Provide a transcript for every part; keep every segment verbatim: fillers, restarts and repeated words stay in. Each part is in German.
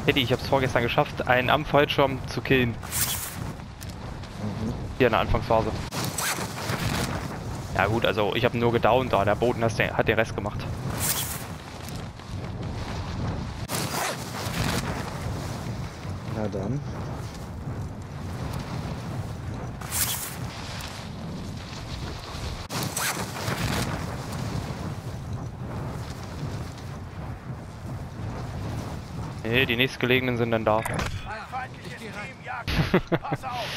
Eddie, ich hab's vorgestern geschafft, einen am Fallschirm zu killen. Mhm. Hier in der Anfangsphase. Ja gut, also ich habe nur gedownt da, der Boden hat den, hat den Rest gemacht. Na dann. Nee, die nächstgelegenen sind dann da. Ein feindliches Team jagt. Pass auf!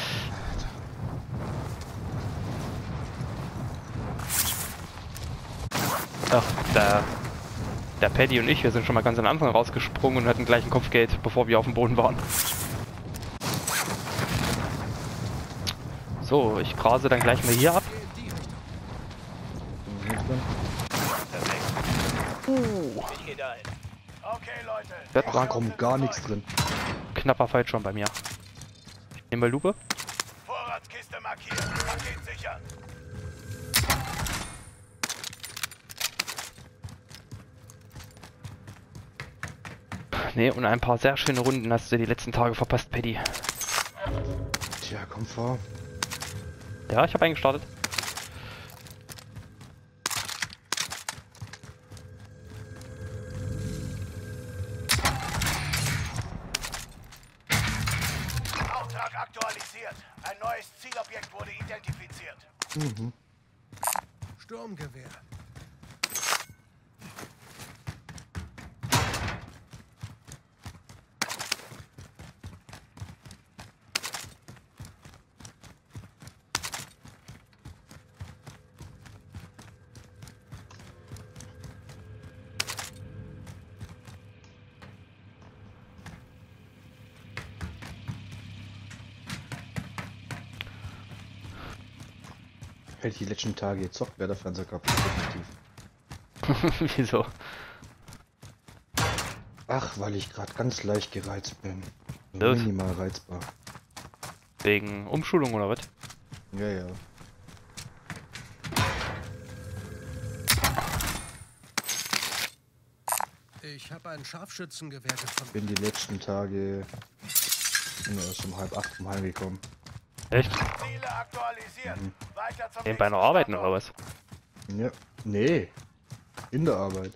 Ach, der, der Paddy und ich, wir sind schon mal ganz am Anfang rausgesprungen und hatten gleich ein Kopfgeld, bevor wir auf dem Boden waren. So, ich grase dann gleich mal hier ab. Uh. Ich geh dahin. Okay, Leute. Wird Da kommt gar nichts drin. knapper Fallschirm bei mir. Ich nehme mal Lupe. Vorratskiste markiert. Paket sichern. Ne, und ein paar sehr schöne Runden hast du die letzten Tage verpasst, Paddy. Tja, komm vor. Ja, ich habe eingestartet. Auftrag aktualisiert. Ein neues Zielobjekt wurde identifiziert. Mhm. Sturmgewehr. Hätte ich die letzten Tage gezockt, wäre der Fernseher kaputt. Definitiv. Wieso? Ach, weil ich gerade ganz leicht gereizt bin. Los. Minimal reizbar. Wegen Umschulung oder was? Ja, ja. Ich habe ein Scharfschützengewehr gefunden. Bin die letzten Tage bin erst um halb acht vom Heim gekommen. Echt? Ziele aktualisiert. Mhm. Weiter zum Nebenbei noch nächsten arbeiten Standort. oder was? Ja. Nee. In der Arbeit.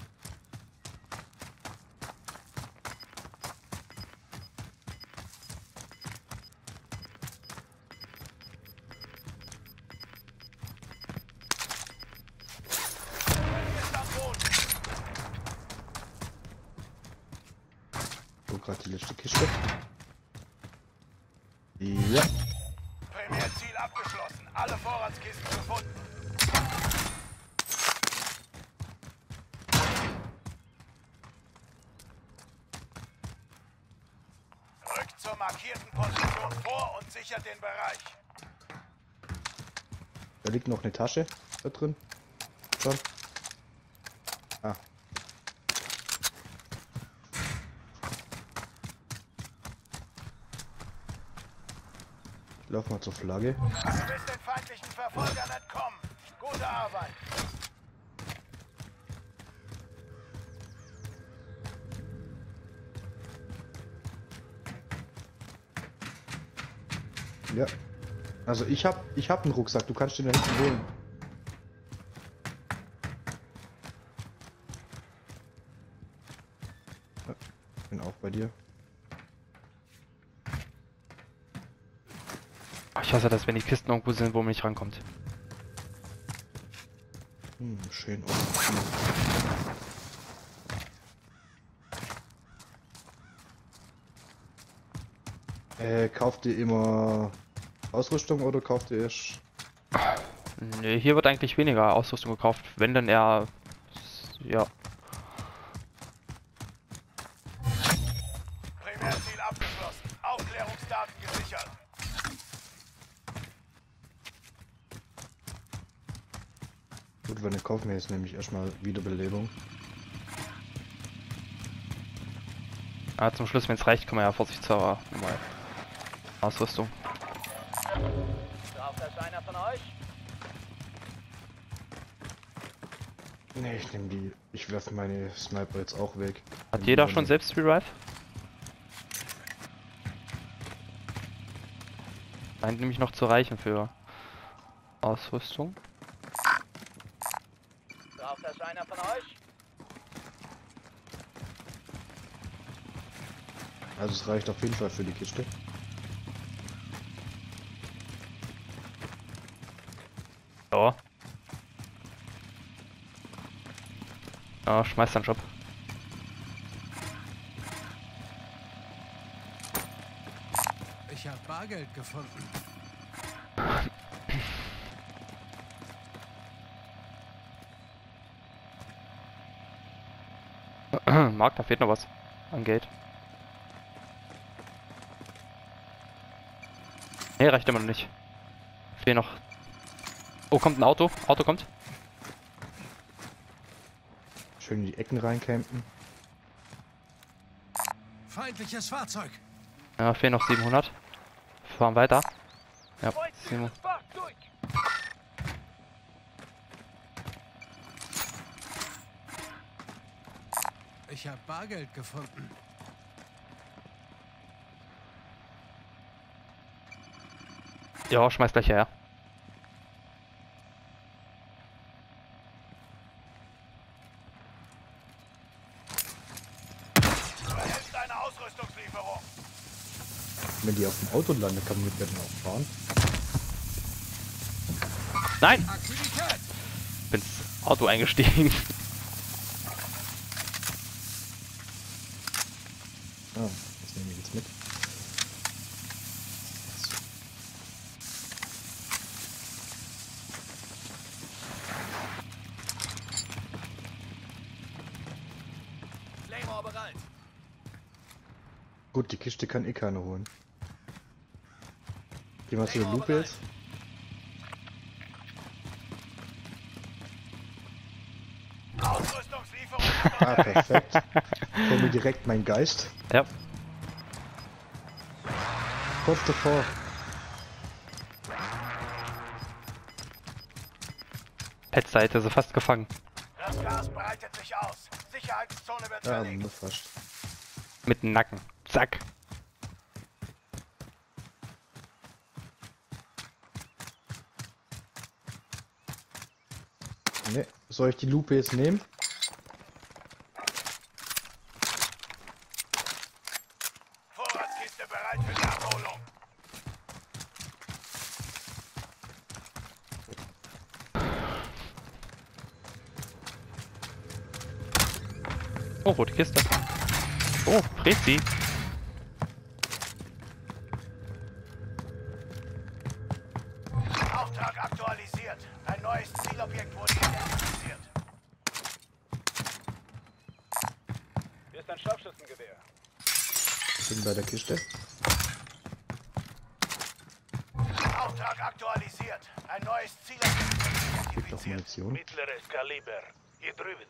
Ist am Boden. So, gerade die letzte Kiste. Ja. Primärziel abgeschlossen. Alle Vorratskisten gefunden. Rückt zur markierten Position vor und sichert den Bereich. Da liegt noch eine Tasche da drin. Schon. Ah. Ich lauf mal zur Flagge. Du bist den feindlichen Verfolgern entkommen. Gute Arbeit. Ja. Also ich hab ich hab einen Rucksack, du kannst den da hinten holen. Ja, bin auch bei dir. Ich hasse das, wenn die Kisten irgendwo sind, wo man nicht rankommt. Hm, schön offen. Äh, kauft ihr immer Ausrüstung oder kauft ihr erst? Nee, hier wird eigentlich weniger Ausrüstung gekauft, wenn dann eher. Ja. Primärziel abgeschlossen. Aufklärungsdaten gesichert. Gut, wenn ich kaufe mir jetzt nämlich erstmal Wiederbelebung. Ah, zum Schluss, wenn es reicht, kann man ja vorsichtshalber mal Ausrüstung. Braucht das einer von euch? Ne, ich nehme die. Ich werfe meine Sniper jetzt auch weg. Hat jeder schon Meine- selbst Revive? Scheint nämlich noch zu reichen für Ausrüstung. Braucht das einer von euch? Also es reicht auf jeden Fall für die Kiste. Ja. Ja, schmeiß deinen Job. Ich habe Bargeld gefunden. Marc, da fehlt noch was an Geld. Nee, reicht immer noch nicht. Fehlt noch. Oh, kommt ein Auto. Auto kommt. Schön in die Ecken reincampen. Feindliches Fahrzeug. Ja, fehlen noch siebenhundert. Fahren weiter. Ja, sieben- Ich habe Bargeld gefunden. ja, schmeiß gleich her. Du erhältst eine Ausrüstungslieferung. Wenn die auf dem Auto landet, kann man mit denen auch fahren. Nein! Aktivität. Bin ins Auto eingestiegen. Ah, das nehme ich jetzt mit. Claymore bereit. Gut, die Kiste kann eh keiner holen. Gehen wir zu der Lupe jetzt. Ausrüstungslieferung. Ah, perfekt. Kommt mir direkt mein Geist. Ja. Kurz davor. Pet-Seite, so fast gefangen. Das Gas breitet sich aus. Sicherheitszone wird Ja, verlegt. nur fast. Mit dem Nacken. Zack. Ne, soll ich die Lupe jetzt nehmen? Vorratskiste bereit für die Abholung. Oh, rote Kiste. Oh, Prezi. Auftrag aktualisiert. Ein neues Zielobjekt wurde identifiziert. Hier ist ein Scharfschützengewehr. Ich bin bei der Kiste. Auftrag aktualisiert. Ein neues Zielobjekt wurde Gibt noch identifiziert. Munition. Mittleres Kaliber. Hier drüben.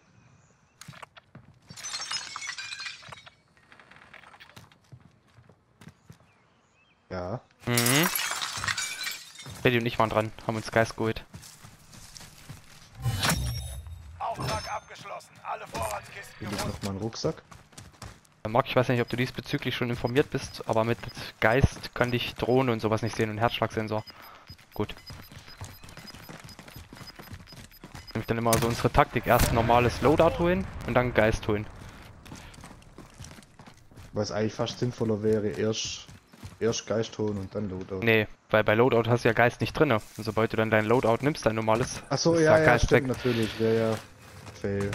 Ja. Mhm. Betty und ich waren dran, haben uns Geist geholt. Auftrag abgeschlossen. Alle Vorratskisten Hier liegt gefunden. noch mal ein Rucksack. Marc, ich weiß nicht, ob du diesbezüglich schon informiert bist, aber mit Geist kann dich Drohne und sowas nicht sehen und Herzschlagsensor. Gut. Nämlich dann immer so unsere Taktik, erst normales Loadout holen und dann Geist holen. Was eigentlich fast sinnvoller wäre, erst, erst Geist holen und dann Loadout. Nee, weil bei Loadout hast du ja Geist nicht drinne. Und sobald du dann dein Loadout nimmst, dein normales, Achso, ist ja, der ja, Geist stimmt weg. natürlich. Wäre ja fail.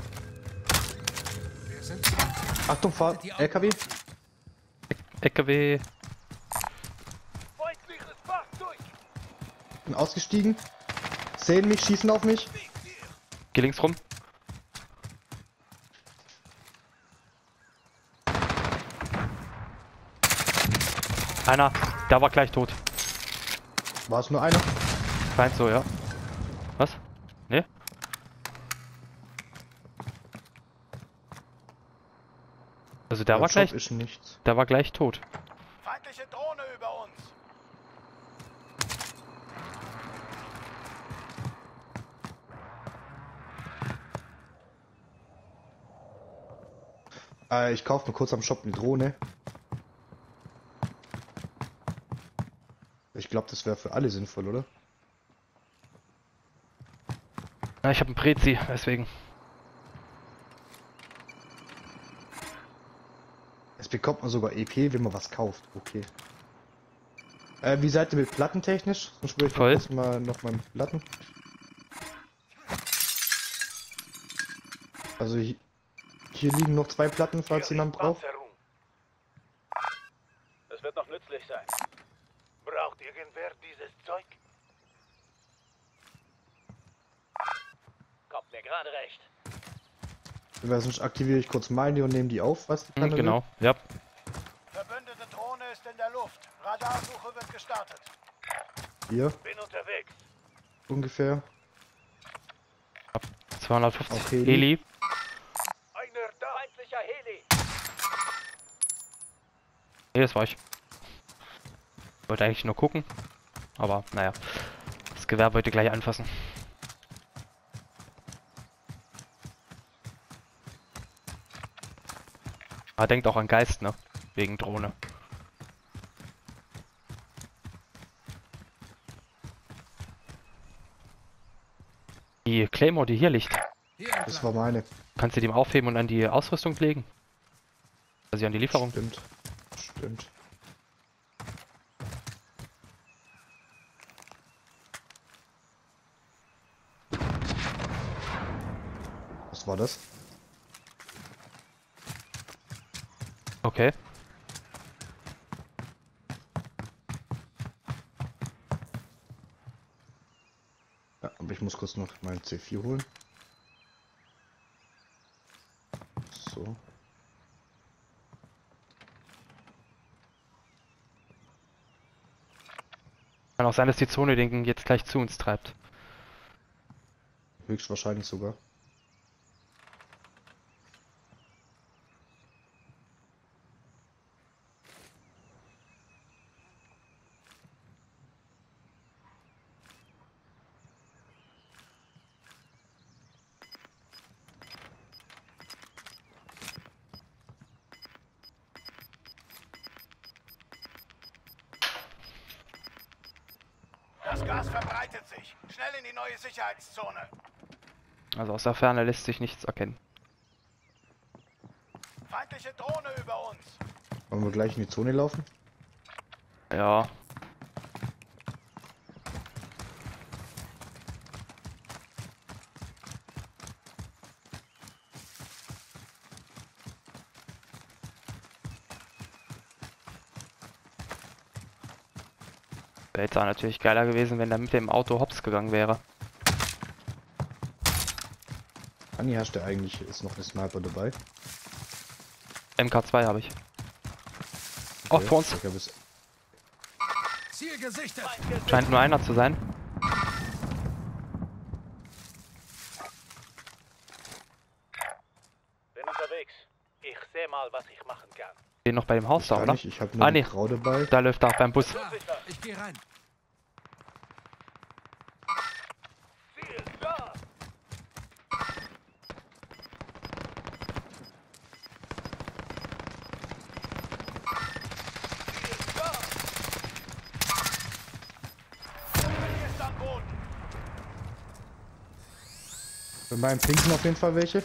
Wir sind zurück. Achtung, Fahrt! L K W! L K W. Feindliches Fahrzeug. Bin ausgestiegen. Sehen mich, schießen auf mich. Geh links rum. Einer, der war gleich tot. War es nur einer? Scheint so, ja. Was? Ne? Also der Der war Job gleich, ist nichts. der war gleich tot. Feindliche Drohne über uns. Äh, ich kaufe mir kurz am Shop eine Drohne. Ich glaube, glaube, das wäre für alle sinnvoll, oder? Ja, ich habe einen Prezi, deswegen. Es bekommt man sogar E P, wenn man was kauft. Okay. Äh, wie seid ihr mit Platten technisch? Dann spüre ich Voll. kurz mal noch mal mit Platten. Also hier, hier liegen noch zwei Platten, falls jemand braucht. Es wird noch nützlich sein. Braucht irgendwer dieses Zeug? Kommt mir gerade recht. Weil sonst aktiviere ich kurz meine und nehme die auf, was die Hm, Planne will. genau, ja. Verbündete Drohne ist in der Luft. Radarsuche wird gestartet. Hier, Bin unterwegs. ungefähr. zweihundertfünfzig Auch Heli. Heli. Einer da. Feindlicher Heli. Nee, das war ich. Wollte eigentlich nur gucken. Aber naja. Das Gewehr wollte gleich anfassen. Aber denkt auch an Geist, ne? Wegen Drohne. Die Claymore, die hier liegt, Hier Das entlang. war meine. kannst du die mal aufheben und an die Ausrüstung legen? Also an die Lieferung. Stimmt. Stimmt. Was war das? Okay. Ja, aber ich muss kurz noch meinen C vier holen. So. Kann auch sein, dass die Zone den jetzt gleich zu uns treibt. Höchstwahrscheinlich sogar. Das Gas verbreitet sich. Schnell in die neue Sicherheitszone. Also aus der Ferne lässt sich nichts erkennen. Feindliche Drohne über uns. Wollen wir gleich in die Zone laufen? Ja. Wäre jetzt auch natürlich geiler gewesen, wenn der mit dem Auto hops gegangen wäre. Anni, hast du eigentlich, ist noch ein Sniper dabei? M K zwei habe ich. Auch Okay, vor uns. ich hab es- Ziel gesichtet. Scheint nur einer zu sein. Bin unterwegs. Ich sehe mal, was ich machen kann. Den noch bei dem Haus da, Gar oder? nicht, ich habe nur Ah, die nee. Grau dabei. Da läuft er beim Bus. Da, ich gehe rein. Ziel da. Ziel da. Hier ist am Boden. Bei meinem Pinken auf jeden Fall welche.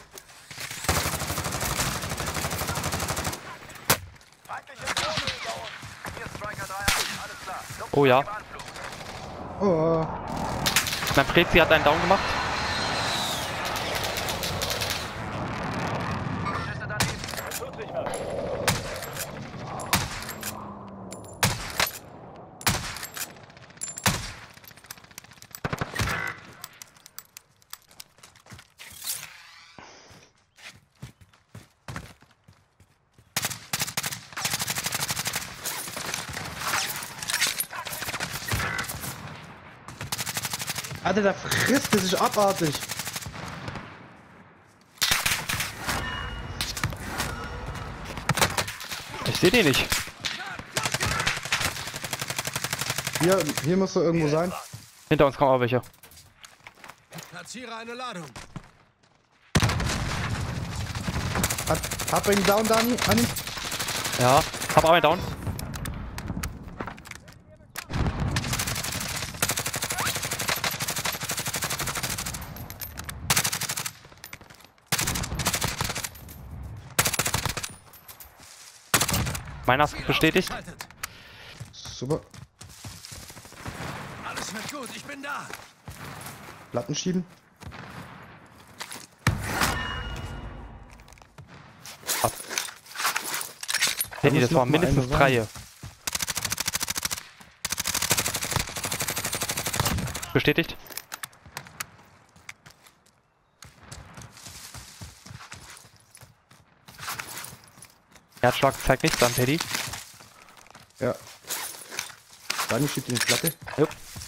Feindliche Drohne über uns. Hier Striker drei eins. Alles klar. Oh ja. Oh, Mein Prezi hat einen Down gemacht. Schüsse daneben. Es tut sich was. Alter, der frisst, das ist abartig. Ich sehe den nicht. Hier, hier muss er irgendwo sein. Hinter uns kommen aber welche. Platziere eine Ladung. Hat, hab ihn down, Dani, Anni. Ja. Hab auch einen Down. Meiner ist Ziel bestätigt. ausgeschaltet. Super. Alles wird gut, ich bin da. Platten schieben. Danny, muss das noch waren mal mindestens einer drei. Bestätigt. Herzschlag zeigt nichts an, Teddy. Ja. Dani schiebt in die Platte. Jupp.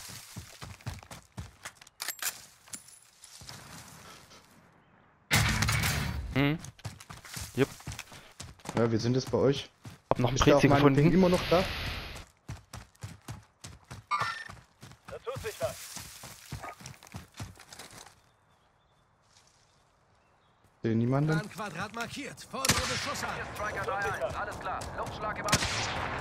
Mhm. Jupp. Ja, wir sind jetzt bei euch. Hab noch einen Ist der auf Prezi meinem Ping gefunden. immer noch da? Da tut sich was. Sehe niemanden. Planquadrat markiert. Vordere Beschuss an. Striker drei eins, alles klar. Luftschlag im Anflug.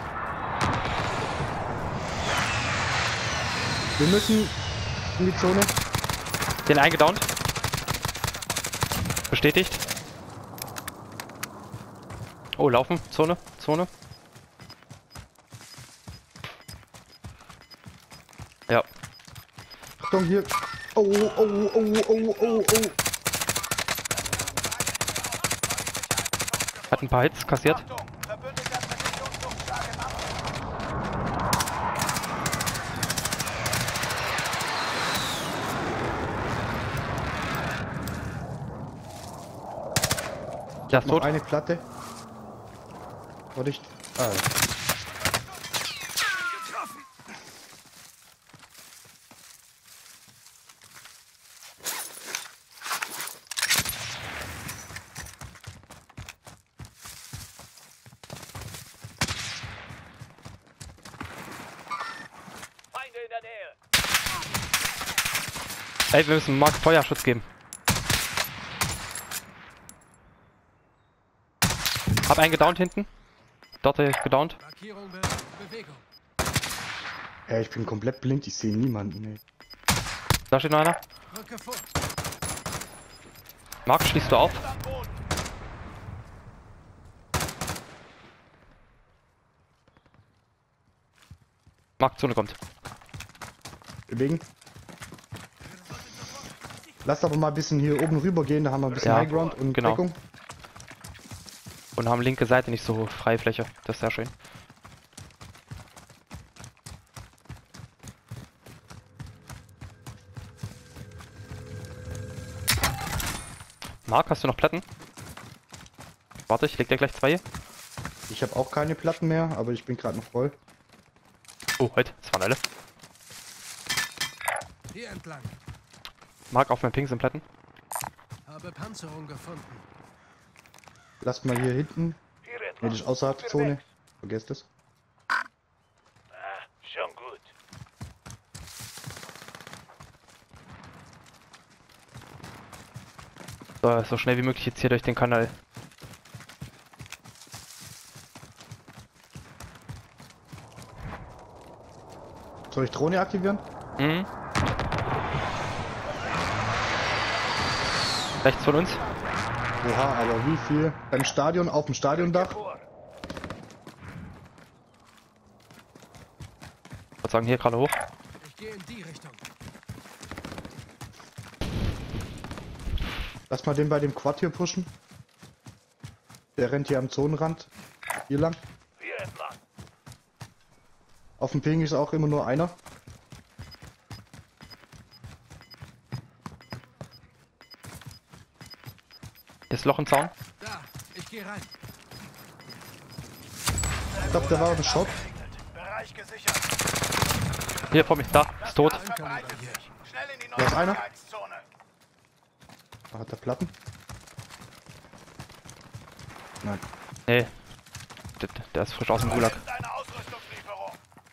Wir müssen in die Zone. Den eingedownt. Bestätigt. Oh, laufen. Zone. Zone. Ja. Achtung, hier. Oh, oh, oh, oh, oh, oh. Hat ein paar Hits kassiert. Achtung, verbündeter Präzisionsluftschlag im Anflug. Der ist Noch tot. eine Platte. Warte ich. Ah, ja. Feinde in der Nähe. Ey, wir müssen Mark Feuerschutz geben. Hab einen gedownt hinten. Dort ist gedownt. Markierung, Be Bewegung. Ja, ich bin komplett blind. Ich sehe niemanden. Ey. Da steht noch einer. Rücke vor. Mark, schließt du auf? Am Boden. Mark, Zone kommt. Bewegen. Lasst aber mal ein bisschen hier oben rüber gehen. Da haben wir ein bisschen Ja, Highground und genau. Deckung. Und haben linke Seite nicht so freie Fläche. Das ist sehr schön. Mark, hast du noch Platten? Warte, ich leg dir gleich zwei. Ich habe auch keine Platten mehr, aber ich bin gerade noch voll. Oh, heute, das waren alle. Hier entlang. Mark, auf meinem Ping sind Platten. Habe Panzerung gefunden. Lasst mal hier hinten. Hier Ne, etwa. das ist außerhalb der Zone. Vergesst es. Ah, schon gut. So, so schnell wie möglich jetzt hier durch den Kanal. Soll ich Drohne aktivieren? Mhm. Rechts von uns. Oha, aber wie viel? Beim Stadion, auf dem Stadiondach? Vor. Ich würde sagen, hier gerade hoch. Ich gehe in die Richtung. Lass mal den bei dem Quad hier pushen. Der rennt hier am Zonenrand. Hier lang. Hier entlang. Auf dem Ping ist auch immer nur einer. Hier ist Loch im Zaun. Da, ich gehe rein. Ich glaube, der war ein Shot. Bereich gesichert. Hier vor mir, da, ist tot. Verbreitet sich. Schnell in die Da ist einer. Neutralitätszone. Da hat er Platten. Nein. Nee. Der, der ist frisch aus dem Gulag. Ist eine Ausrüstungslieferung.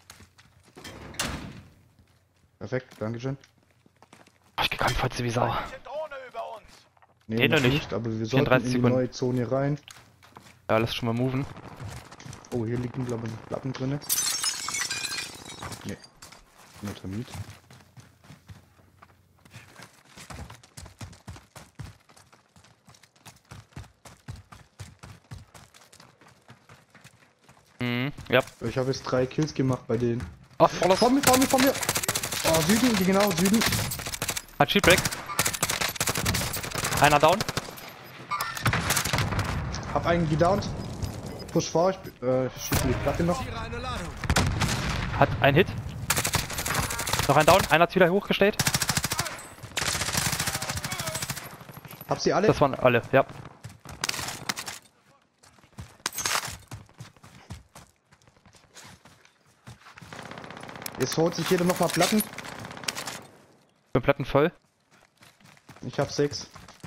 Perfekt, Dankeschön. Oh, ich gekannt voll wie Sau. Feindliche Drohne über uns. Nee, Nee, noch noch nicht. nicht, aber wir sollten vierunddreißig in die Sekunden. neue Zone rein. Ja, lass schon mal moven. Oh, hier liegen glaube ich Platten drinne. Nee. Nur Termit. Ja. Ich habe jetzt drei Kills gemacht bei denen. Ach, Vorlauf. Vor mir, vor mir, vor mir! Oh, Süden, genau, Süden. Hat Shield Break. Einer down. Hab einen gedownt. Push vor, ich äh, schieße die Platte noch. Tiere eine Ladung. Hat einen Hit. Noch ein down. Einer hat's wieder hochgestellt. Hab sie alle? Das waren alle, ja. Jetzt holt sich jeder nochmal Platten. Bin Platten voll. Ich hab sechs.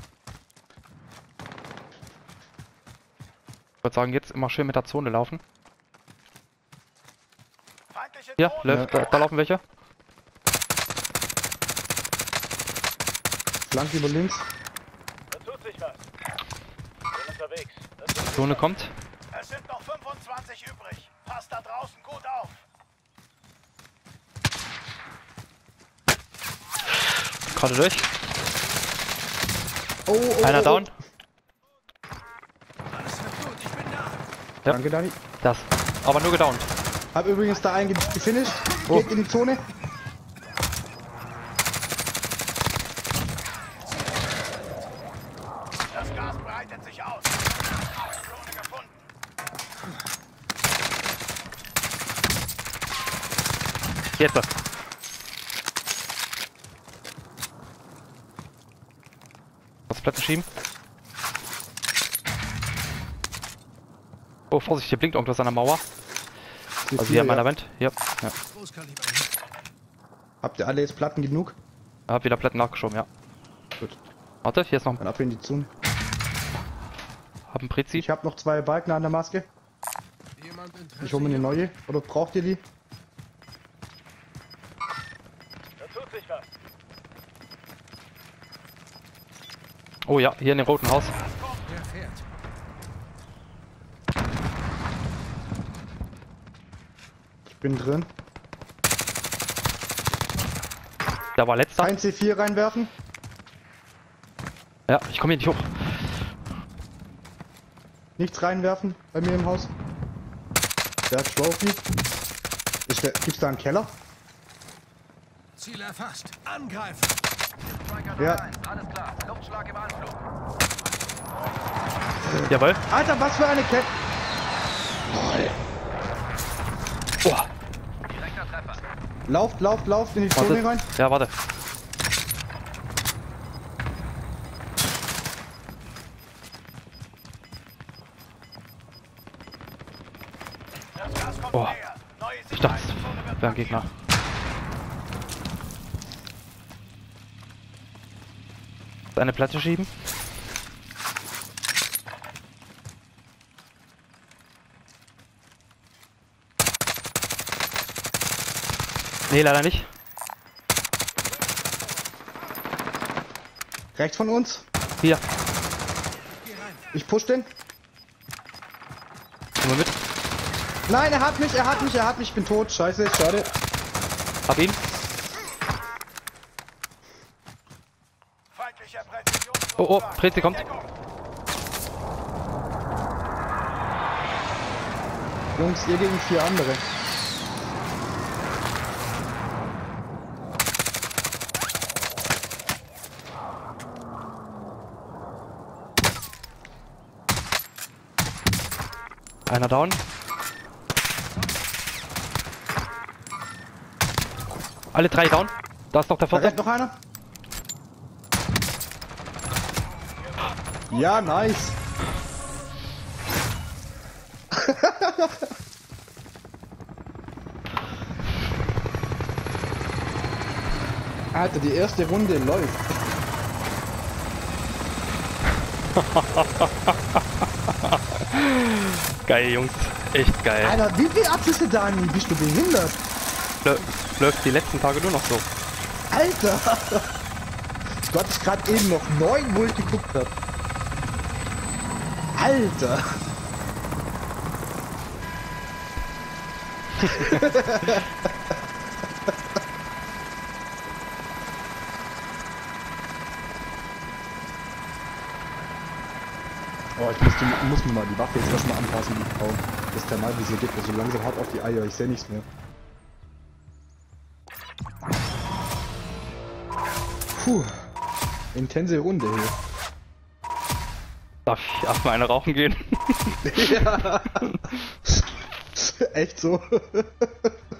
Ich würde sagen, jetzt immer schön mit der Zone laufen. Feindliche Ja, Drohne. läuft, da, da laufen welche. Flank über links. Da tut sich was. Bin unterwegs. Das ist Zone kommt. Es sind noch fünfundzwanzig übrig. Passt da draußen gut auf. Gerade durch. Oh, oh, Einer oh, down. Alles wird gut, ich bin da. Oh. Danke, Dani. Das. Aber nur gedownt. Hab übrigens da einen ge- gefinisht. Oh. Geht in die Zone. Das Gas breitet sich aus. Drohne gefunden. Jetzt. Was Platten schieben. Oh, Vorsicht, hier blinkt irgendwas an der Mauer. Die Also vier, hier an ja. meiner Wand. Ja. ja. Großkaliber. Habt ihr alle jetzt Platten genug? Hab wieder Platten nachgeschoben, ja. Gut. Warte, hier ist noch Dann ab in die Zone. hab ein Prezi. Ich hab noch zwei Balken an der Maske. Jemand Interesse? Ich hole mir eine hier? neue. Oder braucht ihr die? Da tut sich was. Oh ja, hier in dem roten Haus. Wer fährt? Ich bin drin. Da war letzter. Ein C vier reinwerfen. Ja, ich komme hier nicht hoch. Nichts reinwerfen bei mir im Haus. Der hat Trophy. Ist der, gibt's da einen Keller? Ziel erfasst. Angreifen. Striker Ja. drei eins. Alles klar. Luftschlag im Anflug. Jawohl. Alter, was für eine Kette! Boah. Direkter Treffer. Lauft, lauft, lauft in die Zone rein. Warte. Ja, warte. Das Gas kommt Oh. näher. Neue Ich dachte, Sicherheitszone wird es wäre ein Gegner. Eine Platte schieben. Nee, leider nicht. Rechts von uns. Hier, Geh rein. Ich push den. komm mal mit. Nein, er hat mich, er hat mich, er hat mich. Ich bin tot. Scheiße, schade. Hab ihn. Feindlicher Präzision. Oh, oh, Prezi kommt. Jungs, ihr gegen vier andere. Einer down. Alle drei down. Da ist noch der Da vierte. rennt noch einer. Ja, nice. Alter, die erste Runde läuft. Geil, Jungs. Echt geil. Alter, wie viele Abschüsse, Dani? Bist du behindert? Lö- Läuft die letzten Tage nur noch so. Alter! Du hattest gerade eben noch neun, wo ich geguckt hab. Alter! Oh, ich muss, die, muss mir mal die Waffe jetzt erstmal anpassen, die Frau. Das Thermalvisier geht mir so langsam hart auf die Eier, ich sehe nichts mehr. Puh. Intense Runde hier. Darf ich erstmal eine rauchen gehen? Ja. Echt so?